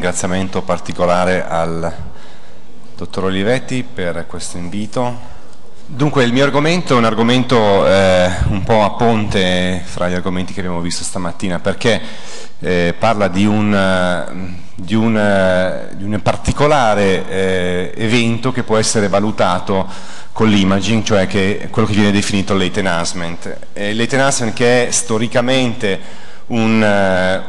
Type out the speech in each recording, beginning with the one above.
ringraziamento particolare al dottor Olivetti per questo invito. Dunque il mio argomento è un argomento un po' a ponte fra gli argomenti che abbiamo visto stamattina, perché parla di un particolare evento che può essere valutato con l'imaging, cioè quello che viene definito late enhancement. Late enhancement, che è storicamente una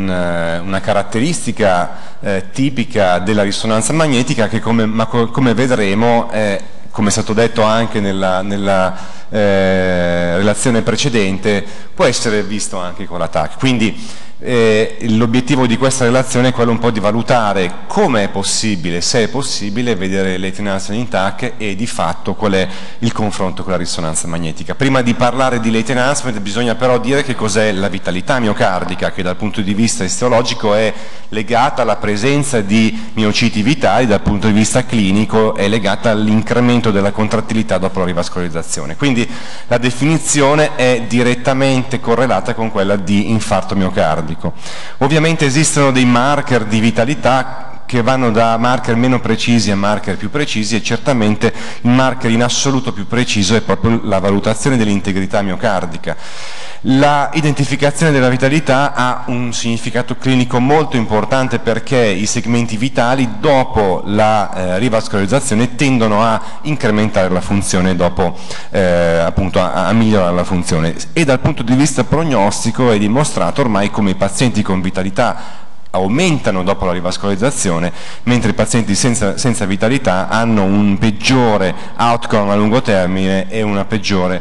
caratteristica tipica della risonanza magnetica, che come vedremo come è stato detto anche nella relazione precedente, può essere visto anche con l'attacco. Quindi l'obiettivo di questa relazione è quello un po' di valutare come è possibile, se è possibile, vedere late enhancement in TAC e di fatto qual è il confronto con la risonanza magnetica. Prima di parlare di late enhancement bisogna però dire che cos'è la vitalità miocardica, che dal punto di vista istiologico è legata alla presenza di miociti vitali, dal punto di vista clinico è legata all'incremento della contrattilità dopo la rivascolarizzazione. Quindi la definizione è direttamente correlata con quella di infarto miocardico. Ovviamente esistono dei marker di vitalità che vanno da marker meno precisi a marker più precisi, e certamente il marker in assoluto più preciso è proprio la valutazione dell'integrità miocardica. La identificazione della vitalità ha un significato clinico molto importante, perché i segmenti vitali dopo la rivascolarizzazione tendono a incrementare la funzione, dopo appunto a migliorare la funzione, e dal punto di vista prognostico è dimostrato ormai come i pazienti con vitalità aumentano dopo la rivascolarizzazione, mentre i pazienti senza vitalità hanno un peggiore outcome a lungo termine e una peggiore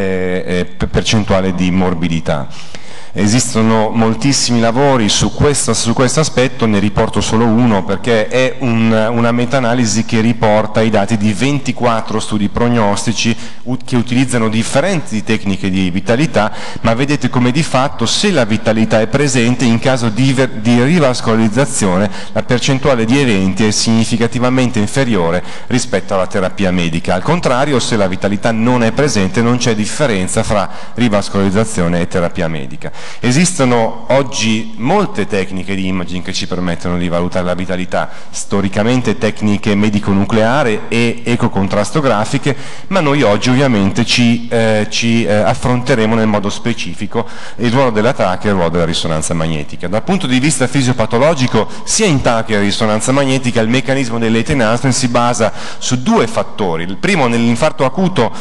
percentuale di morbidità. Esistono moltissimi lavori su questo aspetto, ne riporto solo uno perché è una meta-analisi che riporta i dati di 24 studi prognostici che utilizzano differenti tecniche di vitalità, ma vedete come di fatto, se la vitalità è presente, in caso di rivascolarizzazione la percentuale di eventi è significativamente inferiore rispetto alla terapia medica. Al contrario, se la vitalità non è presente non c'è differenza fra rivascolarizzazione e terapia medica. Esistono oggi molte tecniche di imaging che ci permettono di valutare la vitalità, storicamente tecniche medico-nucleari e ecocontrastografiche, ma noi oggi ovviamente ci affronteremo nel modo specifico il ruolo della TAC e il ruolo della risonanza magnetica. Dal punto di vista fisiopatologico, sia in TAC che in risonanza magnetica, il meccanismo del late enhancement si basa su due fattori. Il primo, nell'infarto acuto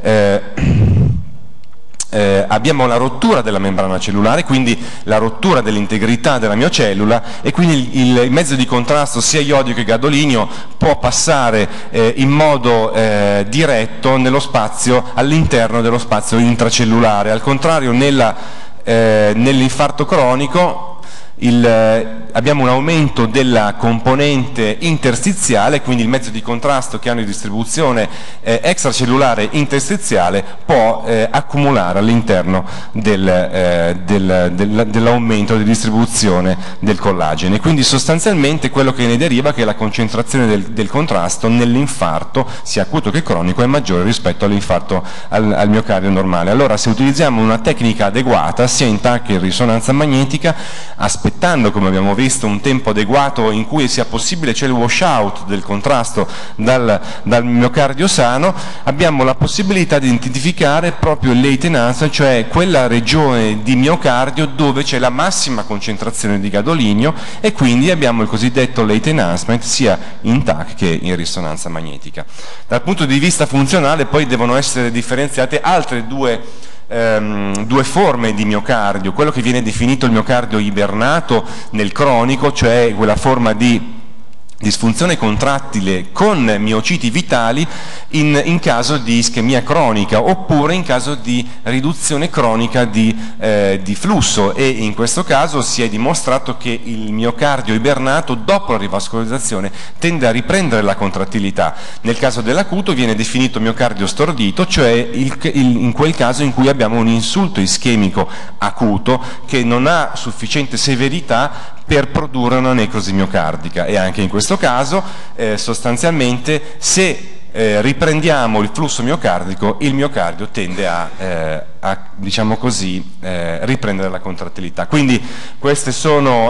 abbiamo la rottura della membrana cellulare, quindi la rottura dell'integrità della miocellula, e quindi il mezzo di contrasto sia iodio che gadolinio può passare in modo diretto nello spazio, all'interno dello spazio intracellulare. Al contrario, nell'infarto cronico abbiamo un aumento della componente interstiziale, quindi il mezzo di contrasto che hanno di distribuzione extracellulare interstiziale può accumulare all'interno dell'aumento di distribuzione del collagene. Quindi sostanzialmente quello che ne deriva è che la concentrazione del contrasto nell'infarto, sia acuto che cronico, è maggiore rispetto all'infarto al miocardio normale. Allora, se utilizziamo una tecnica adeguata, sia in TAC che in risonanza magnetica, aspettando, come abbiamo visto, un tempo adeguato in cui sia possibile, c'è il washout del contrasto dal miocardio sano, abbiamo la possibilità di identificare proprio il late enhancement, cioè quella regione di miocardio dove c'è la massima concentrazione di gadolinio, e quindi abbiamo il cosiddetto late enhancement sia in TAC che in risonanza magnetica. Dal punto di vista funzionale poi devono essere differenziate altre due forme di miocardio, quello che viene definito il miocardio ibernato nel cronico, cioè quella forma di disfunzione contrattile con miociti vitali in caso di ischemia cronica, oppure in caso di riduzione cronica di flusso, e in questo caso si è dimostrato che il miocardio ibernato dopo la rivascolarizzazione tende a riprendere la contrattilità. Nel caso dell'acuto viene definito miocardio stordito, cioè in quel caso in cui abbiamo un insulto ischemico acuto che non ha sufficiente severità per produrre una necrosi miocardica, e anche in questo caso riprendiamo il flusso miocardico, il miocardio tende a diciamo così, riprendere la contrattilità. Quindi queste sono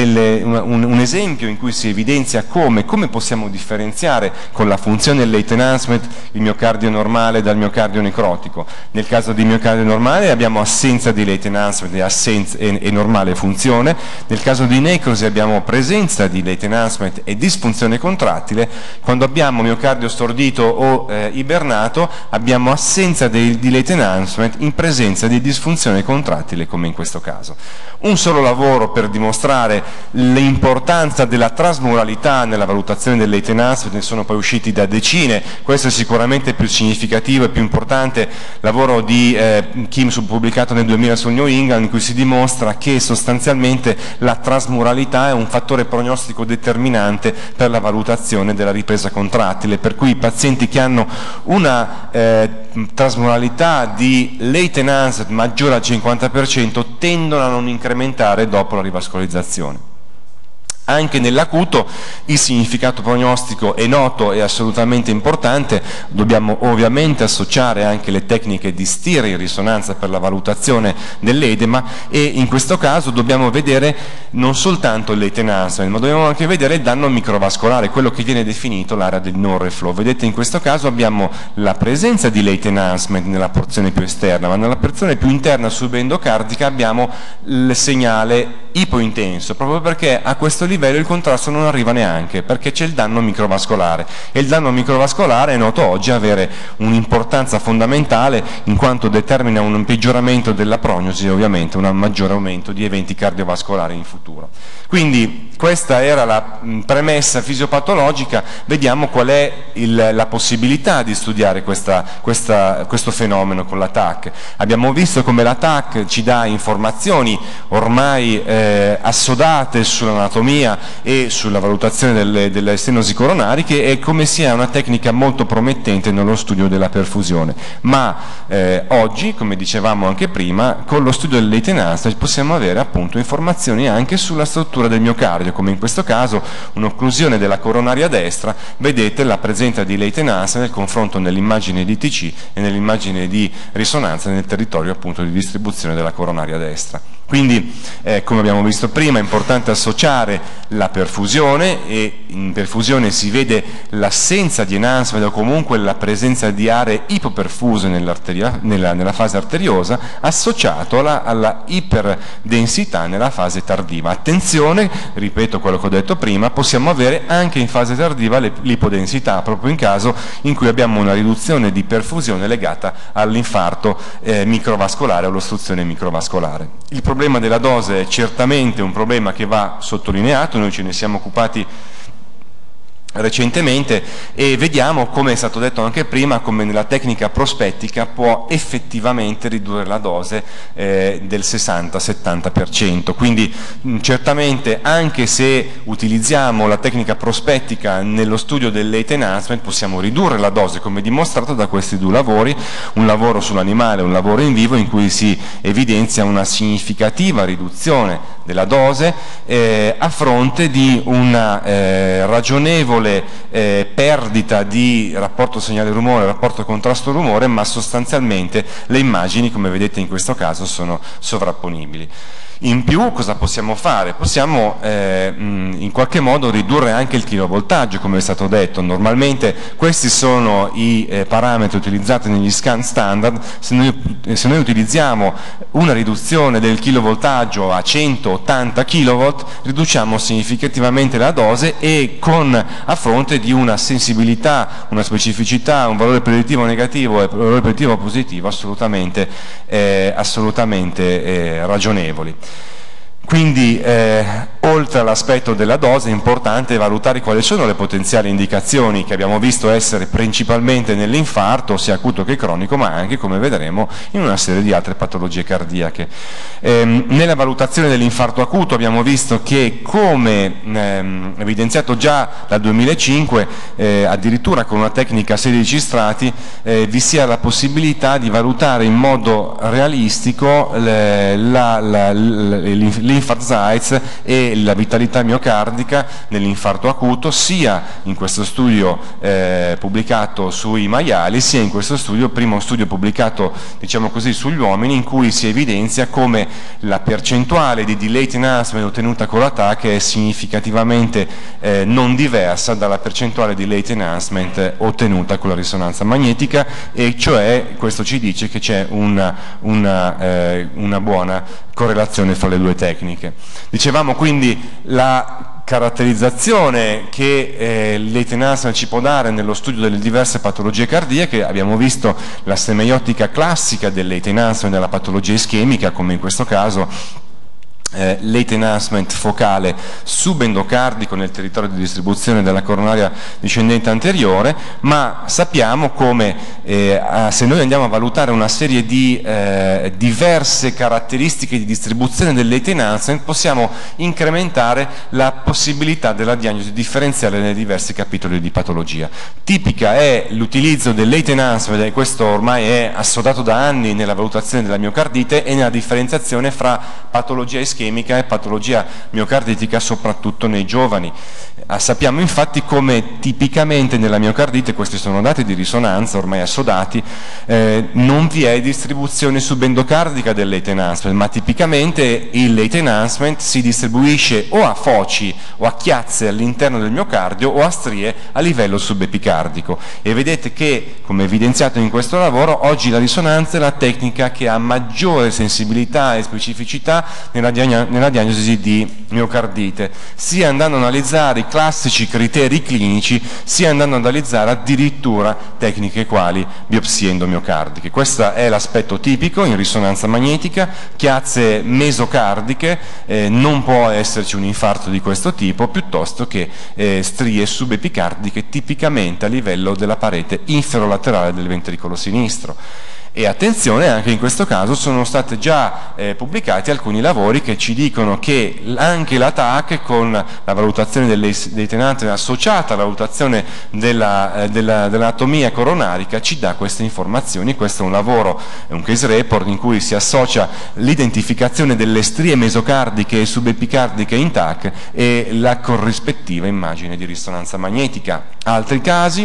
un esempio in cui si evidenzia come possiamo differenziare con la funzione late enhancement il miocardio normale dal miocardio necrotico. Nel caso di miocardio normale abbiamo assenza di late enhancement e normale funzione, nel caso di necrosi abbiamo presenza di late enhancement e disfunzione contrattile, quando abbiamo miocardio stordito o ibernato abbiamo assenza di late enhancement in presenza di disfunzione contrattile, come in questo caso. Un solo lavoro per dimostrare l'importanza della trasmuralità nella valutazione del late enhancement, ne sono poi usciti da decine. Questo è sicuramente più significativo e più importante lavoro di Kim pubblicato nel 2000 sul New England, in cui si dimostra che sostanzialmente la trasmuralità è un fattore prognostico determinante per la valutazione della ripresa contrattile, per cui i pazienti che hanno una trasmuralità di late enhancement maggiore al 50% tendono a non incrementare dopo la rivascolarizzazione. Anche nell'acuto il significato prognostico è noto e assolutamente importante, dobbiamo ovviamente associare anche le tecniche di STIR in risonanza per la valutazione dell'edema, e in questo caso dobbiamo vedere non soltanto il late enhancement, ma dobbiamo anche vedere il danno microvascolare, quello che viene definito l'area del non reflow. Vedete, in questo caso abbiamo la presenza di late enhancement nella porzione più esterna, ma nella porzione più interna subendocardica abbiamo il segnale ipointenso, proprio perché a questo livello il contrasto non arriva neanche, perché c'è il danno microvascolare, e il danno microvascolare è noto oggi avere un'importanza fondamentale in quanto determina un peggioramento della prognosi e ovviamente un maggiore aumento di eventi cardiovascolari in futuro. Quindi questa era la premessa fisiopatologica. Vediamo qual è la possibilità di studiare questo fenomeno con l'ATAC. Abbiamo visto come l'ATAC ci dà informazioni ormai assodate sull'anatomia e sulla valutazione delle stenosi coronariche, e come sia una tecnica molto promettente nello studio della perfusione. Ma oggi, come dicevamo anche prima, con lo studio del late enhancement possiamo avere appunto informazioni anche sulla struttura del miocardio, come in questo caso un'occlusione della coronaria destra. Vedete la presenza di late enhancement nel confronto nell'immagine di TC e nell'immagine di risonanza nel territorio appunto di distribuzione della coronaria destra. Quindi, come abbiamo visto prima, è importante associare la perfusione, e in perfusione si vede l'assenza di enhancement o comunque la presenza di aree ipoperfuse nella fase arteriosa, associato alla iperdensità nella fase tardiva. Attenzione, ripeto quello che ho detto prima, possiamo avere anche in fase tardiva l'ipodensità, proprio in caso in cui abbiamo una riduzione di perfusione legata all'infarto microvascolare o all'ostruzione microvascolare. Il problema della dose è certamente un problema che va sottolineato, noi ce ne siamo occupati recentemente, e vediamo, come è stato detto anche prima, come nella tecnica prospettica può effettivamente ridurre la dose del 60-70%. Quindi certamente, anche se utilizziamo la tecnica prospettica nello studio del late enhancement, possiamo ridurre la dose, come dimostrato da questi due lavori, un lavoro sull'animale e un lavoro in vivo, in cui si evidenzia una significativa riduzione della dose a fronte di una ragionevole perdita di rapporto segnale-rumore, rapporto contrasto-rumore, ma sostanzialmente le immagini, come vedete in questo caso, sono sovrapponibili. In più cosa possiamo fare? Possiamo in qualche modo ridurre anche il kilovoltaggio, come è stato detto. Normalmente questi sono i parametri utilizzati negli scan standard. Se noi utilizziamo una riduzione del kilovoltaggio a 180 kV, riduciamo significativamente la dose, e a fronte di una sensibilità, una specificità, un valore predittivo negativo e un valore predittivo positivo assolutamente ragionevoli. Quindi oltre all'aspetto della dose è importante valutare quali sono le potenziali indicazioni, che abbiamo visto essere principalmente nell'infarto, sia acuto che cronico, ma anche, come vedremo, in una serie di altre patologie cardiache. Nella valutazione dell'infarto acuto abbiamo visto che, come evidenziato già dal 2005, addirittura con una tecnica a 16 strati, vi sia la possibilità di valutare in modo realistico l'infarct Zeitz e la vitalità miocardica nell'infarto acuto, sia in questo studio pubblicato sui maiali, sia in questo studio, primo studio pubblicato diciamo così sugli uomini, in cui si evidenzia come la percentuale di delayed enhancement ottenuta con la TAC è significativamente non diversa dalla percentuale di delayed enhancement ottenuta con la risonanza magnetica, e cioè questo ci dice che c'è una buona correlazione fra le due tecniche. Dicevamo quindi la caratterizzazione che l'eitenasma ci può dare nello studio delle diverse patologie cardiache. Abbiamo visto la semeiotica classica dell'eitenasma nella patologia ischemica, come in questo caso late enhancement focale subendocardico nel territorio di distribuzione della coronaria discendente anteriore, ma sappiamo come se noi andiamo a valutare una serie di diverse caratteristiche di distribuzione del late enhancement, possiamo incrementare la possibilità della diagnosi differenziale nei diversi capitoli di patologia. Tipica è l'utilizzo del late enhancement, e questo ormai è assodato da anni nella valutazione della miocardite e nella differenziazione fra patologia ischemica e patologia miocarditica, soprattutto nei giovani. Sappiamo infatti come tipicamente nella miocardite, questi sono dati di risonanza ormai assodati, non vi è distribuzione subendocardica del late enhancement, ma tipicamente il late enhancement si distribuisce o a foci o a chiazze all'interno del miocardio o a strie a livello subepicardico, e vedete che, come evidenziato in questo lavoro, oggi la risonanza è la tecnica che ha maggiore sensibilità e specificità nella diagnosi di miocardite, sia andando a analizzare i classici criteri clinici, sia andando ad analizzare addirittura tecniche quali biopsie endomiocardiche. Questo è l'aspetto tipico in risonanza magnetica: chiazze mesocardiche, non può esserci un infarto di questo tipo, piuttosto che strie subepicardiche tipicamente a livello della parete inferolaterale del ventricolo sinistro. E attenzione, anche in questo caso sono stati già pubblicati alcuni lavori che ci dicono che anche la TAC, con la valutazione dei tenanti associata alla valutazione dell'anatomia coronarica, ci dà queste informazioni. Questo è un lavoro, è un case report in cui si associa l'identificazione delle strie mesocardiche e subepicardiche in TAC e la corrispettiva immagine di risonanza magnetica. Altri casi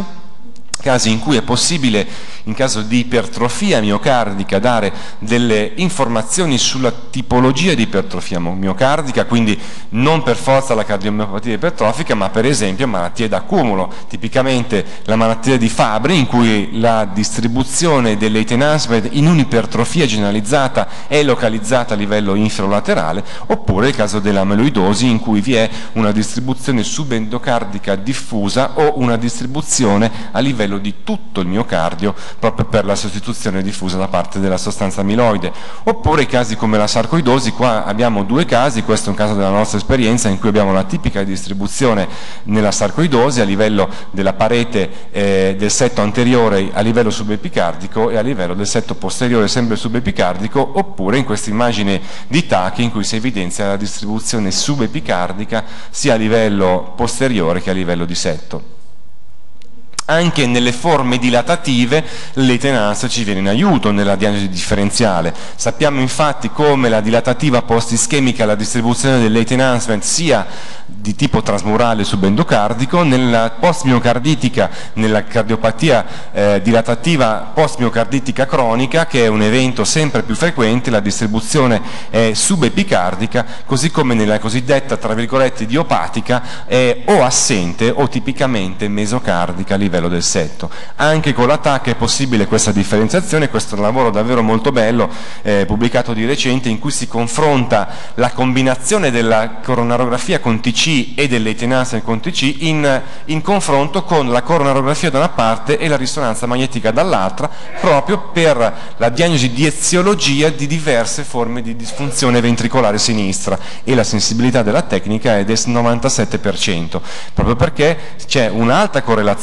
in cui è possibile, in caso di ipertrofia miocardica, dare delle informazioni sulla tipologia di ipertrofia miocardica, quindi non per forza la cardiomiopatia ipertrofica, ma per esempio malattie d'accumulo, tipicamente la malattia di Fabry, in cui la distribuzione del late enhancement in un'ipertrofia generalizzata è localizzata a livello inferolaterale, oppure il caso dell'ameloidosi, in cui vi è una distribuzione subendocardica diffusa o una distribuzione a livello di tutto il miocardio, proprio per la sostituzione diffusa da parte della sostanza amiloide. Oppure i casi come la sarcoidosi. Qua abbiamo due casi, questo è un caso della nostra esperienza, in cui abbiamo la tipica distribuzione nella sarcoidosi a livello della parete del setto anteriore a livello subepicardico e a livello del setto posteriore sempre subepicardico, oppure in questa immagine di TAC in cui si evidenzia la distribuzione subepicardica sia a livello posteriore che a livello di setto. Anche nelle forme dilatative late enhancement ci viene in aiuto nella diagnosi differenziale. Sappiamo infatti come la dilatativa post-ischemica, la distribuzione del late enhancement sia di tipo trasmurale subendocardico, nella post-miocarditica, nella cardiopatia dilatativa post-miocarditica cronica, che è un evento sempre più frequente, la distribuzione è subepicardica, così come nella cosiddetta, tra virgolette, idiopatica, è o assente o tipicamente mesocardica a livello del setto. Anche con la TAC è possibile questa differenziazione. Questo è un lavoro davvero molto bello, pubblicato di recente, in cui si confronta la combinazione della coronarografia con TC e dell'late enhancement con TC in confronto con la coronarografia da una parte e la risonanza magnetica dall'altra, proprio per la diagnosi di eziologia di diverse forme di disfunzione ventricolare sinistra, e la sensibilità della tecnica è del 97%, proprio perché c'è un'alta correlazione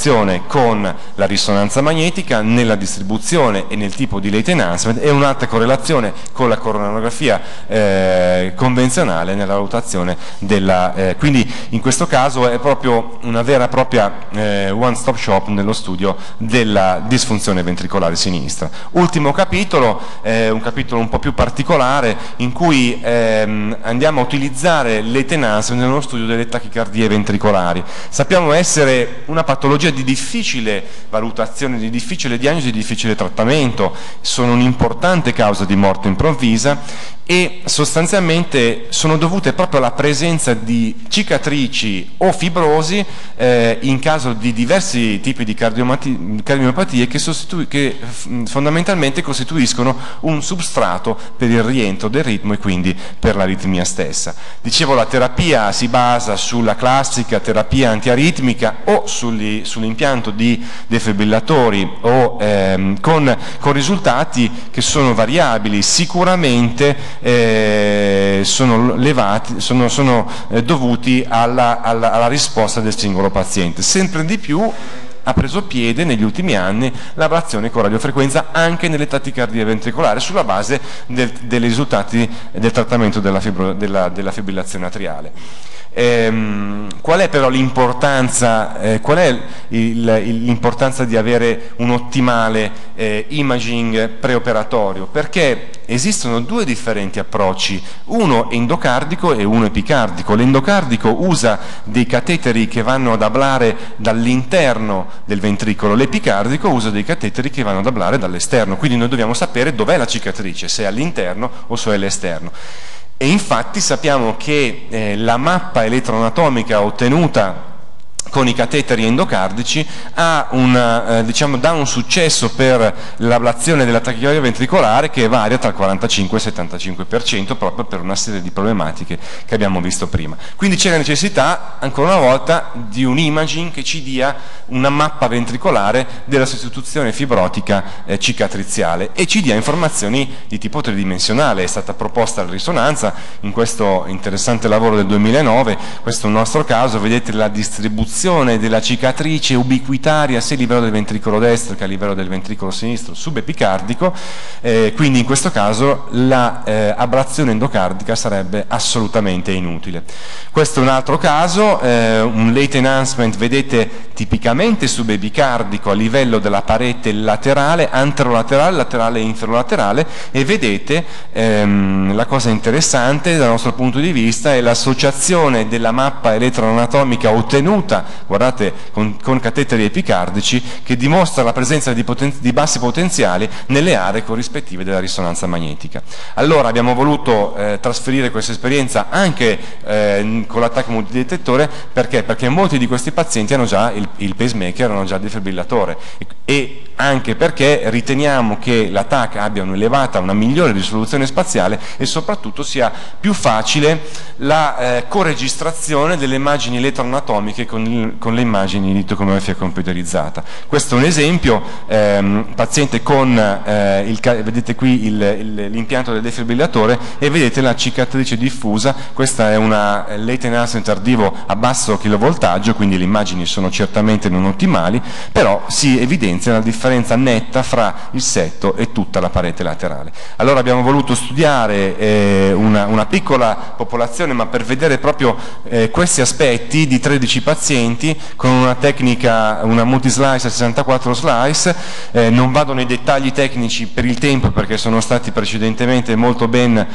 con la risonanza magnetica nella distribuzione e nel tipo di late enhancement, e un'altra correlazione con la coronarografia convenzionale nella valutazione della... quindi in questo caso è proprio una vera e propria one-stop shop nello studio della disfunzione ventricolare sinistra. Ultimo capitolo, un capitolo un po' più particolare, in cui andiamo a utilizzare late enhancement nello studio delle tachicardie ventricolari. Sappiamo essere una patologia di difficile valutazione, di difficile diagnosi, di difficile trattamento, sono un'importante causa di morte improvvisa e sostanzialmente sono dovute proprio alla presenza di cicatrici o fibrosi in caso di diversi tipi di cardiomiopatie che fondamentalmente costituiscono un substrato per il rientro del ritmo e quindi per l'aritmia stessa. Dicevo, la terapia si basa sulla classica terapia antiaritmica o sull'impianto di defibrillatori o con risultati che sono variabili. Sicuramente sono dovuti alla risposta del singolo paziente. Sempre di più ha preso piede negli ultimi anni l'ablazione con radiofrequenza anche nelle tachicardie ventricolari sulla base dei risultati del trattamento della fibrillazione atriale. Qual è però l'importanza di avere un ottimale imaging preoperatorio? Perché esistono due differenti approcci, uno endocardico e uno epicardico. L'endocardico usa dei cateteri che vanno ad ablare dall'interno del ventricolo, l'epicardico usa dei cateteri che vanno ad ablare dall'esterno, quindi noi dobbiamo sapere dov'è la cicatrice, se è all'interno o se è all'esterno. E infatti sappiamo che la mappa elettroanatomica ottenuta con i cateteri endocardici dà un successo per l'ablazione della tachicardia ventricolare che varia tra il 45 e il 75%, proprio per una serie di problematiche che abbiamo visto prima. Quindi c'è la necessità, ancora una volta, di un imaging che ci dia una mappa ventricolare della sostituzione fibrotica cicatriziale e ci dia informazioni di tipo tridimensionale. È stata proposta la risonanza in questo interessante lavoro del 2009, questo è un nostro caso, vedete la distribuzione della cicatrice ubiquitaria sia a livello del ventricolo destro che a livello del ventricolo sinistro subepicardico, quindi in questo caso l'ablazione endocardica sarebbe assolutamente inutile. Questo è un altro caso, un late enhancement, vedete, tipicamente subepicardico a livello della parete laterale, anterolaterale, laterale e inferolaterale, e vedete la cosa interessante dal nostro punto di vista è l'associazione della mappa elettroanatomica ottenuta, guardate, con cateteri epicardici, che dimostra la presenza di bassi potenziali nelle aree corrispettive della risonanza magnetica. Allora abbiamo voluto trasferire questa esperienza anche con l'attacco multidetettore. Perché? Perché molti di questi pazienti hanno già il pacemaker, hanno già il defibrillatore, e anche perché riteniamo che l'attacco abbia una migliore risoluzione spaziale e soprattutto sia più facile la coregistrazione delle immagini elettroanatomiche con le immagini di tocomografia computerizzata. Questo è un esempio, paziente con, vedete qui l'impianto del defibrillatore e vedete la cicatrice diffusa. Questa è una late enhancement tardivo a basso kilovoltaggio, quindi le immagini sono certamente non ottimali, però si evidenzia la differenza netta fra il setto e tutta la parete laterale. Allora abbiamo voluto studiare una piccola popolazione, ma per vedere proprio questi aspetti di 13 pazienti con una tecnica, una multislice a 64 slice. Non vado nei dettagli tecnici per il tempo perché sono stati precedentemente molto ben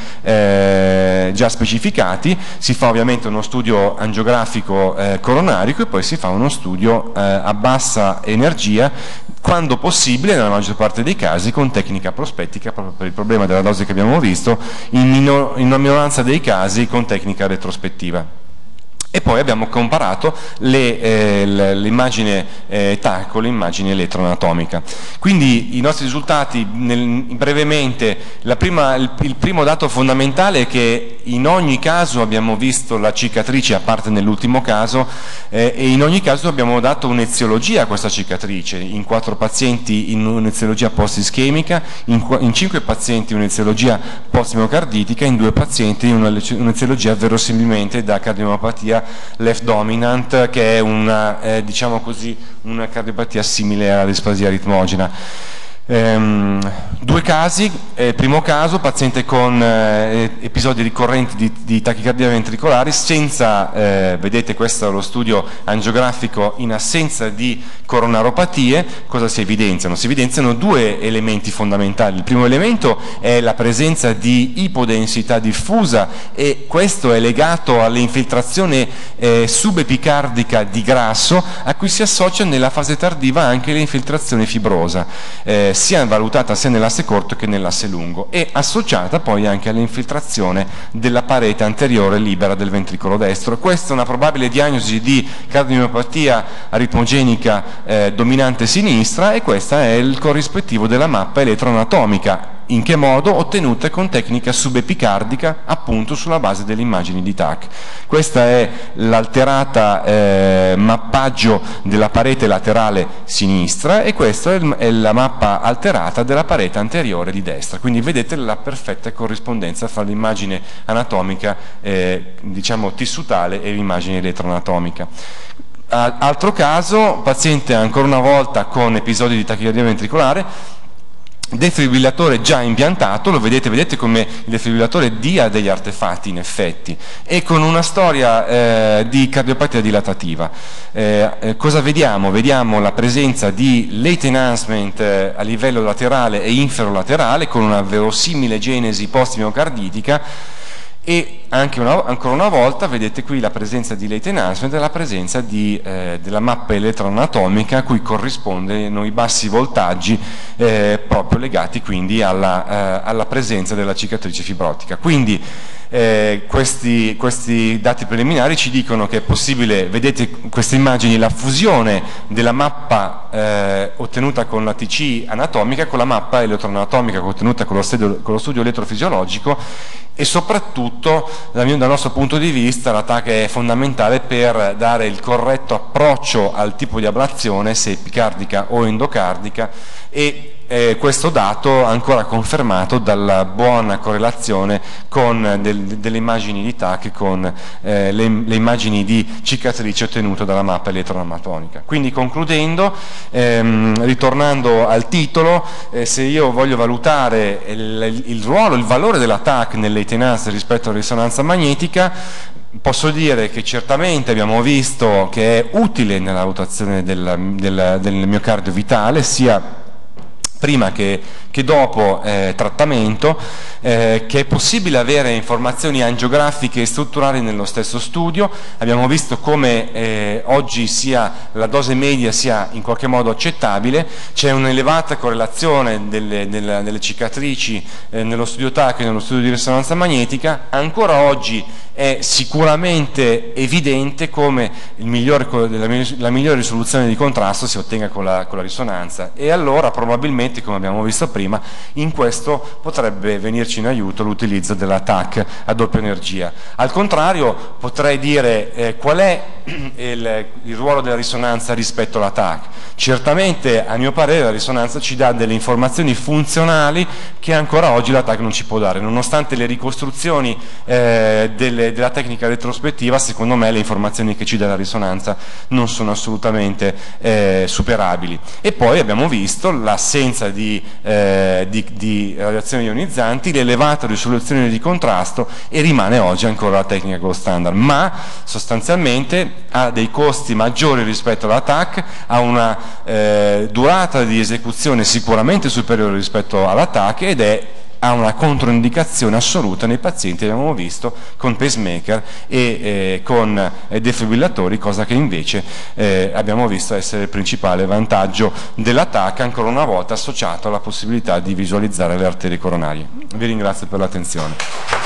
già specificati. Si fa ovviamente uno studio angiografico coronarico e poi si fa uno studio a bassa energia, quando possibile, nella maggior parte dei casi, con tecnica prospettica, proprio per il problema della dose che abbiamo visto, in una minoranza dei casi con tecnica retrospettiva. E poi abbiamo comparato l'immagine TAC con l'immagine elettroanatomica. Quindi i nostri risultati, brevemente, il primo dato fondamentale è che in ogni caso abbiamo visto la cicatrice, a parte nell'ultimo caso, e in ogni caso abbiamo dato un'eziologia a questa cicatrice, in 4 pazienti in un'eziologia post-ischemica, in 5 pazienti un'eziologia post-miocarditica, in 2 pazienti un'eziologia verosimilmente da cardiomiopatia left dominant, che è una, diciamo così, una cardiopatia simile alla displasia ritmogena. Due casi. Primo caso, paziente con episodi ricorrenti di tachicardia ventricolari senza, vedete questo è lo studio angiografico, in assenza di coronaropatie. Cosa si evidenziano? Si evidenziano due elementi fondamentali. Il primo elemento è la presenza di ipodensità diffusa, e questo è legato all'infiltrazione subepicardica di grasso, a cui si associa nella fase tardiva anche l'infiltrazione fibrosa, sia valutata sia nell'asse corto che nell'asse lungo, e associata poi anche all'infiltrazione della parete anteriore libera del ventricolo destro. Questa è una probabile diagnosi di cardiomiopatia aritmogenica dominante sinistra, e questo è il corrispettivo della mappa elettroanatomica. In che modo? Ottenute con tecnica subepicardica, appunto sulla base delle immagini di TAC. Questa è l'alterata mappaggio della parete laterale sinistra, e questa è la mappa alterata della parete anteriore di destra. Quindi vedete la perfetta corrispondenza fra l'immagine anatomica, diciamo tissutale, e l'immagine elettroanatomica. Altro caso, paziente ancora una volta con episodi di tachicardia ventricolare, defibrillatore già impiantato, lo vedete come il defibrillatore dia degli artefatti in effetti, e con una storia di cardiopatia dilatativa. Cosa vediamo? Vediamo la presenza di late enhancement a livello laterale e inferolaterale, con una verosimile genesi post-miocarditica, e anche ancora una volta vedete qui la presenza di late enhancement e la presenza della mappa elettroanatomica, a cui corrispondono i bassi voltaggi proprio legati quindi alla presenza della cicatrice fibrotica. Quindi questi dati preliminari ci dicono che è possibile, vedete queste immagini, la fusione della mappa ottenuta con la TC anatomica con la mappa elettroanatomica ottenuta con lo studio elettrofisiologico, e soprattutto dal nostro punto di vista la TAC è fondamentale per dare il corretto approccio al tipo di ablazione, se epicardica o endocardica, e questo dato ancora confermato dalla buona correlazione con delle immagini di TAC con le immagini di cicatrice ottenute dalla mappa elettroanatomica. Quindi, concludendo, ritornando al titolo, se io voglio valutare il ruolo, il valore della TAC nell'late enhancement rispetto alla risonanza magnetica, posso dire che certamente abbiamo visto che è utile nella valutazione del miocardio vitale, sia prima che dopo trattamento, che è possibile avere informazioni angiografiche e strutturali nello stesso studio. Abbiamo visto come oggi sia la dose media sia in qualche modo accettabile, c'è un'elevata correlazione delle cicatrici nello studio TAC e nello studio di risonanza magnetica. Ancora oggi è sicuramente evidente come la migliore risoluzione di contrasto si ottenga con la risonanza, e allora probabilmente, come abbiamo visto prima, in questo potrebbe venirci in aiuto l'utilizzo della TAC a doppia energia. Al contrario, potrei dire qual è il ruolo della risonanza rispetto alla TAC. Certamente, a mio parere, la risonanza ci dà delle informazioni funzionali che ancora oggi la TAC non ci può dare, nonostante le ricostruzioni della tecnica retrospettiva. Secondo me le informazioni che ci dà la risonanza non sono assolutamente superabili. E poi abbiamo visto l'assenza di radiazioni ionizzanti, l'elevata risoluzione di contrasto, e rimane oggi ancora la tecnica gold standard, ma sostanzialmente ha dei costi maggiori rispetto alla TAC, ha una durata di esecuzione sicuramente superiore rispetto alla TAC, ed ha una controindicazione assoluta nei pazienti, abbiamo visto, con pacemaker e con defibrillatori, cosa che invece abbiamo visto essere il principale vantaggio della TAC, ancora una volta associato alla possibilità di visualizzare le arterie coronarie. Vi ringrazio per l'attenzione.